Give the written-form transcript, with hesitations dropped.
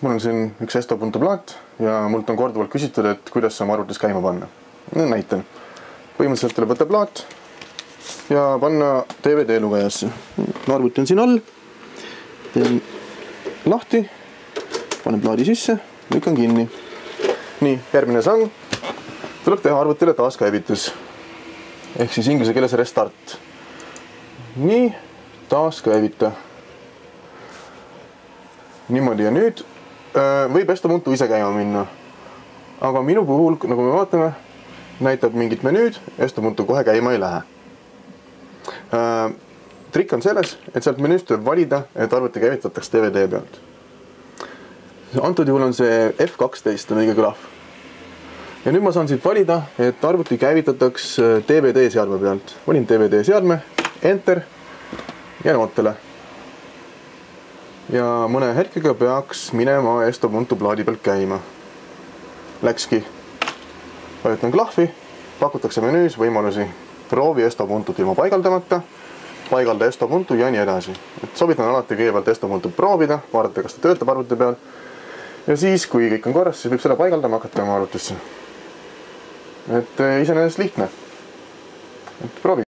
mul on siin üks Estobuntu plaat ja mult on korduvalt küsitud, et kuidas oma arvutis käima panna. Näitan. Põhimõtteliselt tuleb võtta plaat ja panna DVD lugejasse. Arvuti on siin all. Teen lahti, panen plaadi sisse, lükkan kinni. Nii, järgmine samm. Tuleb teha arvutile taaskäivitus. Ehk siis inglise keeles restart. Nii, taaskäivita. Niimoodi ja nüüd võib Estobuntu ise käima minna. Aga minu puhul, nagu me vaatame, näitab mingit menüüd, Estobuntu kohe käima ei lähe. Trikk on selles, et sealt menüüst tuleb valida, et arvuti käivitatakse DVD pealt. Antud juhul on see F12 on õige klahv. Ja nüüd ma saan siit valida, et arvuti käivitatakse DVD seadme pealt. Valin DVD seadme, Enter ja nootele. Ja mõne hetkega peaks minema Estobuntu plaadi pealt käima. Läkski. Vajutan klahvi, pakutakse menüüs võimalusi. Proovi Estobuntut ilma paigaldamata, paigalda Estobuntu ja nii edasi. Soovitan alati kõigepealt Estobuntu proovida, vaadata, kas ta töötab arvuti peal. Ja siis, kui kõik on korras, siis võib selle paigaldama hakata oma arvutisse. Iseenesest lihtne. Proovi.